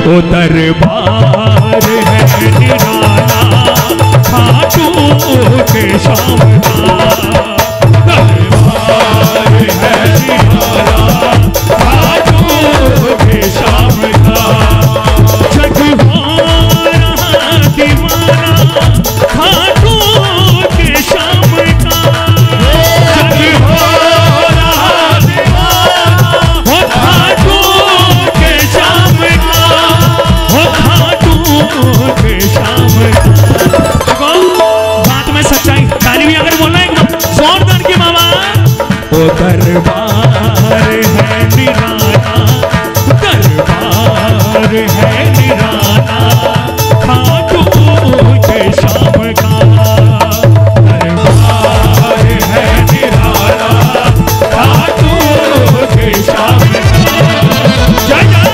ओ दरबार है निराला खाटू के शाम का, दरबार है निराला खाटू के शाम का। जग हो रहा दीवाना खाटू के शाम का, जग हो रहा दीवाना हो खाटू के शाम का, हो खाटू के शाम का। बात में सच्चाई, ताली भी अगर बोलना एकदम जोरदार की मामा। ओ दरबार है निराला, दरबार है निराला खाटू के शाम का, दरबार है निराला खाटू के शाम का। जय जय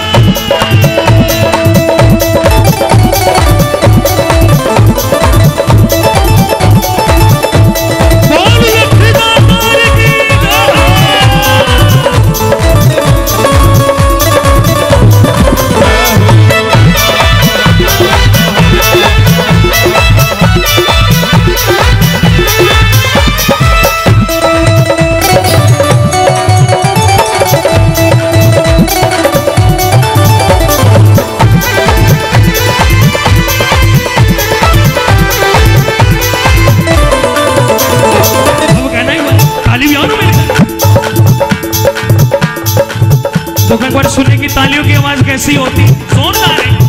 सुनने की तालियों की आवाज कैसी होती, जोरदार है।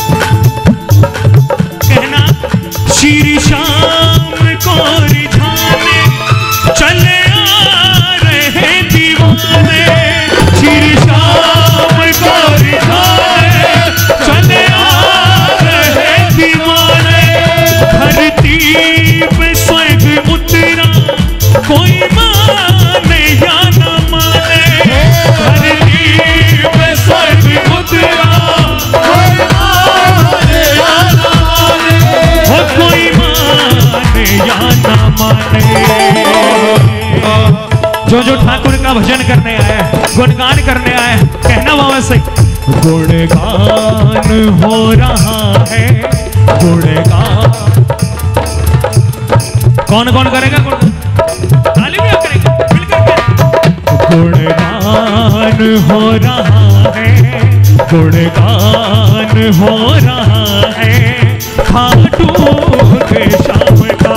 कहना श्री शाम को रिझाने चले आ रहे दीवाने, श्री शाम को रिझाने चले आ रहे दीवाने। धरती पे स्वर्ग उतरा कोई माने या न माने, धरती स्वर्ग उतरा कोई माने या न माने, हो कोई माने या न माने। जो ठाकुर का भजन करने आया है, गुणगान करने आया है, कहना बाबा सही। गुणगान हो रहा है, गुणगान कौन कौन करेगा गुणगान? ताली भी करेगा मिलकर। गुणगान हो रहा है, गुणगान हो रहा है खाटू के शाम का,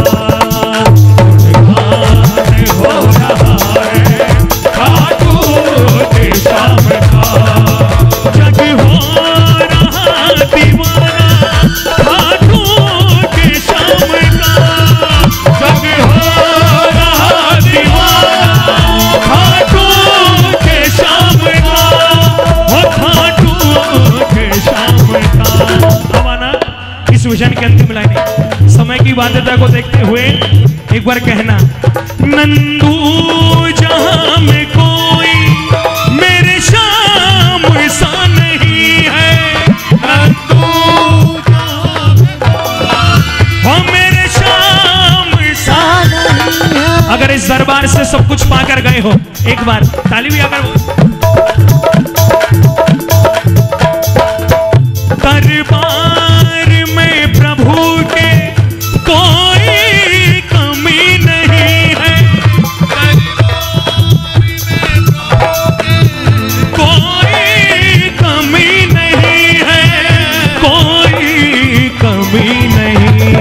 गुणगान हो रहा है खाटू के शाम का। जग हो रहा दीवाना खाटू के शाम का, जग हो रहा दीवाना खाटू के शाम का, हो खाटू के शाम का। अब आना इस विजन के अंतिम लाइन, समय की बाध्यता को देखते हुए एक बार कहना। नंदू जहां में कोई मेरे शाम सा नहीं है, नंदू हो मेरे शाम सा नहीं है। अगर इस दरबार से सब कुछ पाकर गए हो, एक बार ताली भी अगर दरबार में प्रभु के कोई कमी नहीं है, कोई कमी नहीं है, कोई कमी नहीं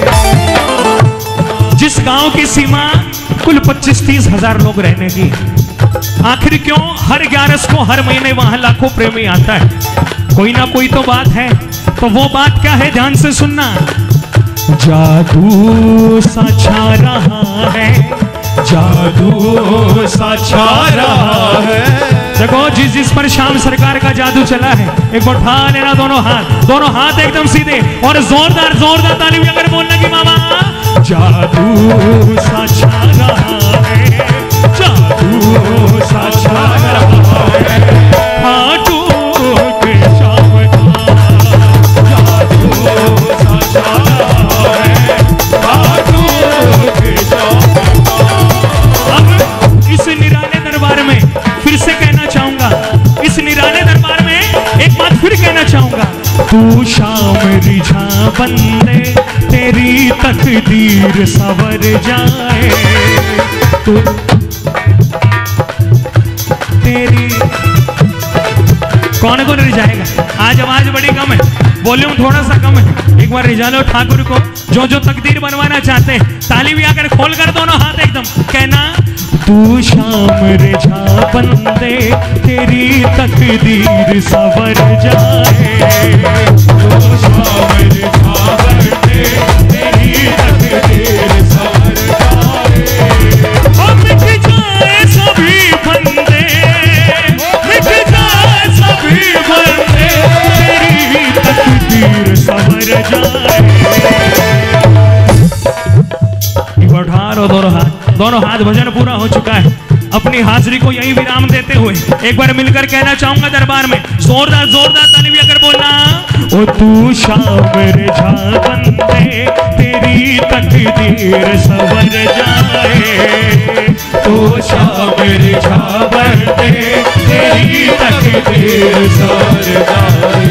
है। जिस गांव की सीमा कुल 25-30 हजार लोग रहने की, आखिर क्यों हर 11 को हर महीने वहां लाखों प्रेमी आता है? कोई ना कोई तो बात है, तो वो बात क्या है ध्यान से सुनना। जादू सा छा रहा है, जादू सा छा रहा है। देखो जिस पर श्याम सरकार का जादू चला है, एक बार उठा लेना दोनों हाथ एकदम सीधे और जोरदार जोरदार ताली भी अगर बोलने की मामा। जादू सा छा रहा है, जादू सा छा रहा है खाटू के शाम का, जादू सा छा रहा है खाटू के शाम का। अब इस निराले दरबार में फिर से कहना चाहूंगा, इस निराले दरबार में एक बात फिर कहना चाहूंगा। तू शाम रिझा बंदे तेरी तकदीर सवर जाए। तू तेरी कौन कौन रिझाएगा? आज आवाज बड़ी कम है, वॉल्यूम थोड़ा सा कम है, एक बार रिझा लो ठाकुर को। जो जो तकदीर बनवाना चाहते हैं ताली भी आकर खोल कर दोनों हाथ एकदम कहना, तू शाम रिझा बंदे तेरी तकदीर सवर जाए। तू शाम रिझा बंदे तेरी तकदीर सवर जाए। ओ मिट जाए सभी बंदे, मिट जाए सभी बंदे तेरी तकदीर सवर जाए। एक बार उठा लो दोनों हाथ भजन पूरा हो चुका है। अपनी हाजिरी को यही विराम देते हुए एक बार मिलकर कहना चाहूंगा दरबार में जोरदार जोरदार ताली भी अगर बोलना, ओ तू शाम रिझा बंदे तेरी तकदीर सवर जाए। तू शाम रिझा बंदे तेरी तकदीर सवर जाए।